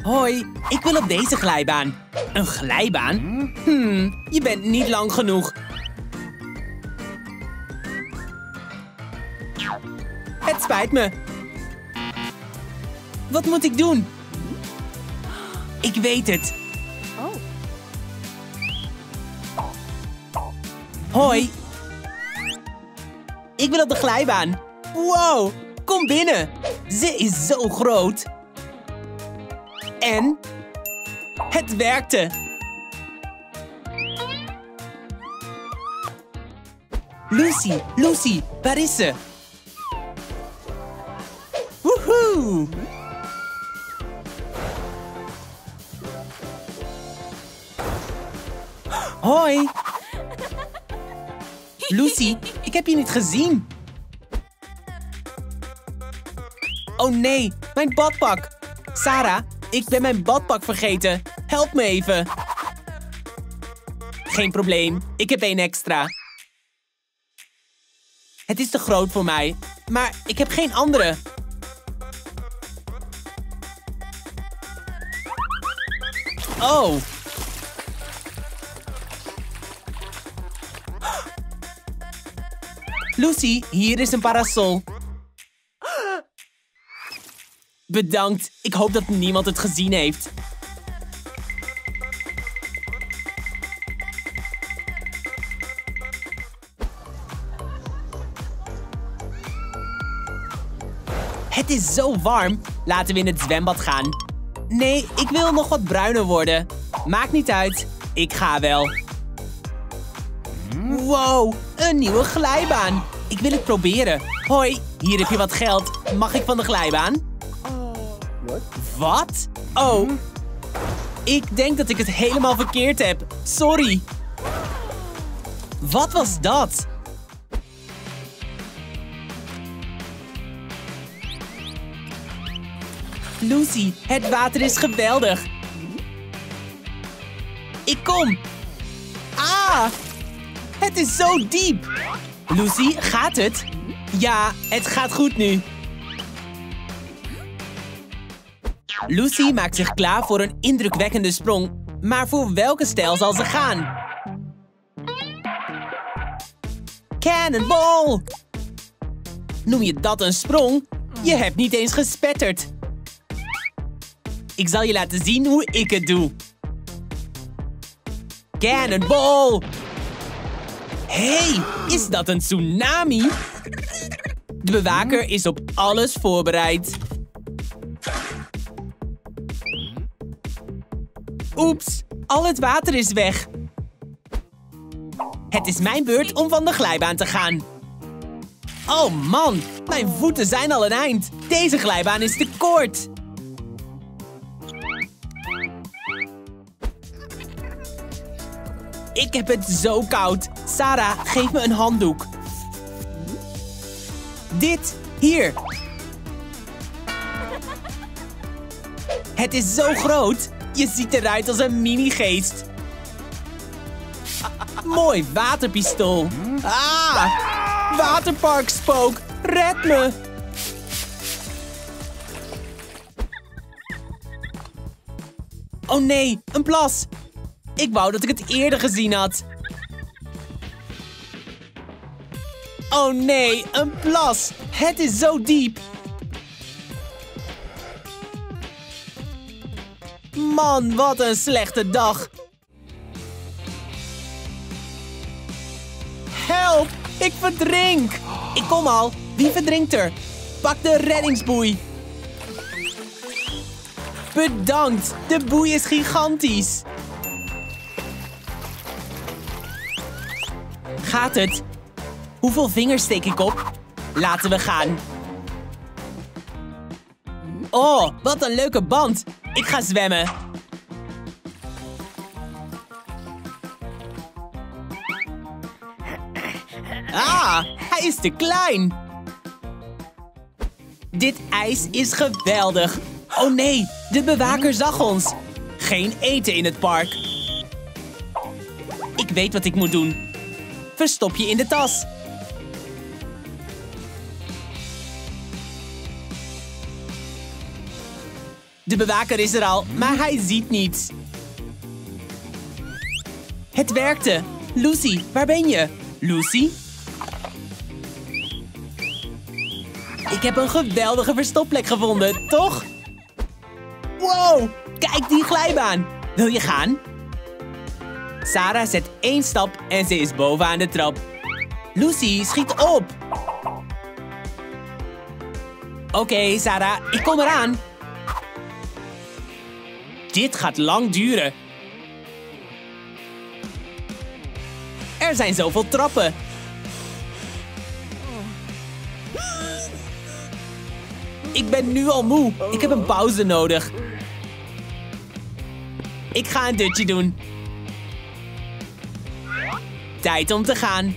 Hoi, ik wil op deze glijbaan. Een glijbaan? Je bent niet lang genoeg. Het spijt me. Wat moet ik doen? Ik weet het. Hoi. Ik wil op de glijbaan. Wow, kom binnen. Ze is zo groot. En? Het werkte. Lucy, waar is ze? Woehoe! Hoi! Lucy, ik heb je niet gezien. Oh nee, mijn badpak. Sarah, ik ben mijn badpak vergeten. Help me even. Geen probleem, ik heb 1 extra. Het is te groot voor mij, maar ik heb geen andere. Oh. Lucy, hier is een parasol. Bedankt. Ik hoop dat niemand het gezien heeft. Het is zo warm. Laten we in het zwembad gaan. Nee, ik wil nog wat bruiner worden. Maakt niet uit. Ik ga wel. Wow, een nieuwe glijbaan. Ik wil het proberen. Hoi, hier heb je wat geld. Mag ik van de glijbaan? Wat? Oh. Ik denk dat ik het helemaal verkeerd heb. Sorry. Wat was dat? Lucy, het water is geweldig. Ik kom. Ah, het is zo diep. Lucy, gaat het? Ja, het gaat goed nu. Lucy maakt zich klaar voor een indrukwekkende sprong. Maar voor welke stijl zal ze gaan? Cannonball! Noem je dat een sprong? Je hebt niet eens gespetterd. Ik zal je laten zien hoe ik het doe. Cannonball! Hey, is dat een tsunami? De bewaker is op alles voorbereid. Oeps, al het water is weg. Het is mijn beurt om van de glijbaan te gaan. Oh man, mijn voeten zijn al een eind. Deze glijbaan is te kort. Ik heb het zo koud. Sarah, geef me een handdoek. Dit, hier. Het is zo groot. Je ziet eruit als een mini-geest. Mooi waterpistool. Ah, waterparkspook. Red me. Oh nee, een plas. Ik wou dat ik het eerder gezien had. Oh nee, een plas. Het is zo diep. Man, wat een slechte dag. Help, ik verdrink. Ik kom al. Wie verdrinkt er? Pak de reddingsboei. Bedankt, de boei is gigantisch. Gaat het? Hoeveel vingers steek ik op? Laten we gaan. Oh, wat een leuke band. Ik ga zwemmen. Ah, hij is te klein. Dit ijs is geweldig. Oh nee, de bewaker zag ons. Geen eten in het park. Ik weet wat ik moet doen. Verstop je in de tas. De bewaker is er al, maar hij ziet niets. Het werkte. Lucy, waar ben je? Lucy? Ik heb een geweldige verstopplek gevonden, toch? Wow, kijk die glijbaan. Wil je gaan? Sarah zet 1 stap en ze is bovenaan de trap. Lucy, schiet op. Oké, Sarah, ik kom eraan. Dit gaat lang duren. Er zijn zoveel trappen. Ik ben nu al moe. Ik heb een pauze nodig. Ik ga een dutje doen. Tijd om te gaan.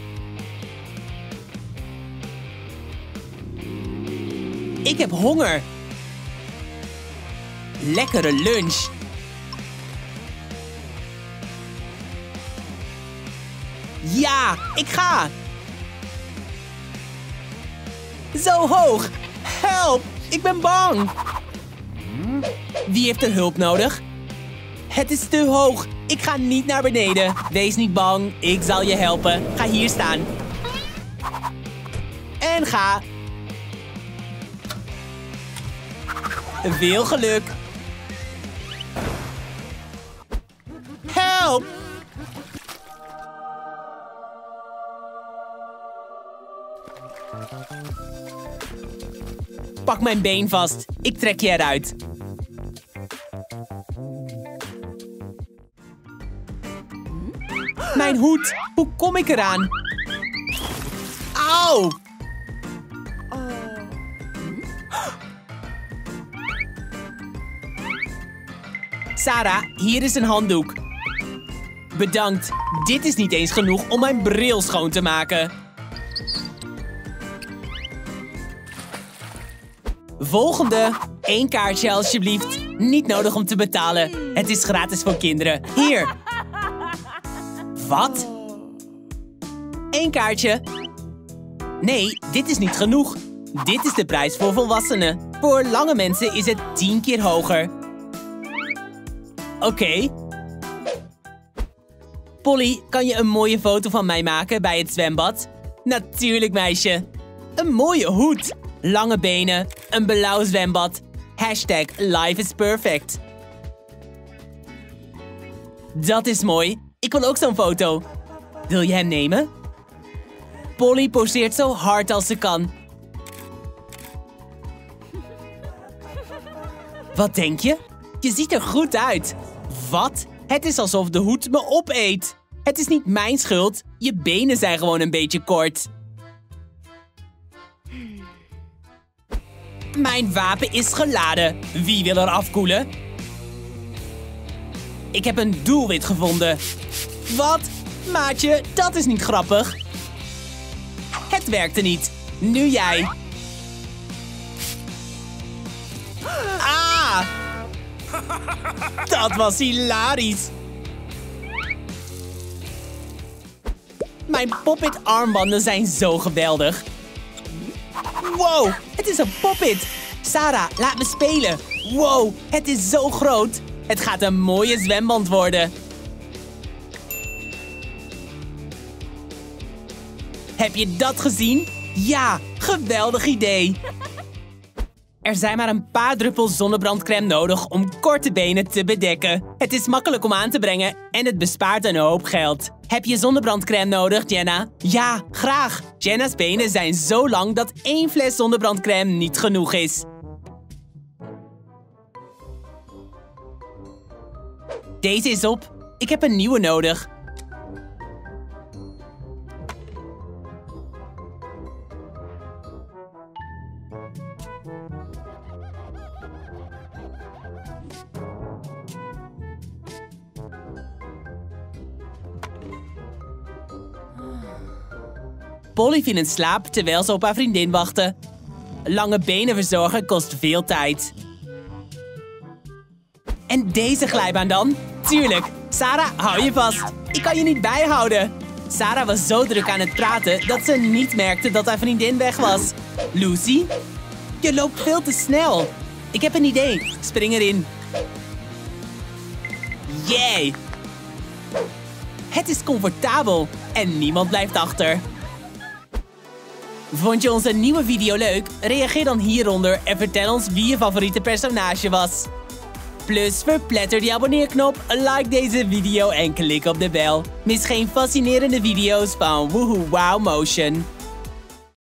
Ik heb honger. Lekkere lunch. Ja, ik ga. Zo hoog. Help, ik ben bang. Wie heeft er hulp nodig? Het is te hoog. Ik ga niet naar beneden. Wees niet bang, ik zal je helpen. Ga hier staan. En ga. Veel geluk. Help! Pak mijn been vast. Ik trek je eruit. Mijn hoed. Hoe kom ik eraan? Auw! Sarah, hier is een handdoek. Bedankt. Dit is niet eens genoeg om mijn bril schoon te maken. Volgende. 1 kaartje alsjeblieft. Niet nodig om te betalen. Het is gratis voor kinderen. Hier. Wat? 1 kaartje. Nee, dit is niet genoeg. Dit is de prijs voor volwassenen. Voor lange mensen is het 10 keer hoger. Oké. Polly, kan je een mooie foto van mij maken bij het zwembad? Natuurlijk, meisje. Een mooie hoed. Lange benen. Een blauw zwembad. Hashtag life is perfect. Dat is mooi. Ik wil ook zo'n foto. Wil je hem nemen? Polly poseert zo hard als ze kan. Wat denk je? Je ziet er goed uit. Wat? Het is alsof de hoed me opeet. Het is niet mijn schuld. Je benen zijn gewoon een beetje kort. Mijn wapen is geladen. Wie wil er afkoelen? Ik heb een doelwit gevonden. Wat? Maatje, dat is niet grappig. Het werkte niet. Nu jij. Ah! Dat was hilarisch. Mijn Pop-It armbanden zijn zo geweldig. Wow, het is een Pop-It. Sarah, laat me spelen. Wow, het is zo groot. Het gaat een mooie zwemband worden. Heb je dat gezien? Ja, geweldig idee. Er zijn maar een paar druppels zonnebrandcrème nodig om korte benen te bedekken. Het is makkelijk om aan te brengen en het bespaart een hoop geld. Heb je zonnebrandcrème nodig, Jenna? Ja, graag. Jenna's benen zijn zo lang dat 1 fles zonnebrandcrème niet genoeg is. Deze is op. Ik heb een nieuwe nodig. Polly viel in slaap terwijl ze op haar vriendin wachtte. Lange benen verzorgen kost veel tijd. En deze glijbaan dan? Tuurlijk. Sarah, hou je vast. Ik kan je niet bijhouden. Sarah was zo druk aan het praten dat ze niet merkte dat haar vriendin weg was. Lucy? Je loopt veel te snel. Ik heb een idee. Spring erin. Yay! Het is comfortabel en niemand blijft achter. Vond je onze nieuwe video leuk? Reageer dan hieronder en vertel ons wie je favoriete personage was. Plus verpletter die abonneerknop, like deze video en klik op de bel. Mis geen fascinerende video's van Woohoo Wow Motion.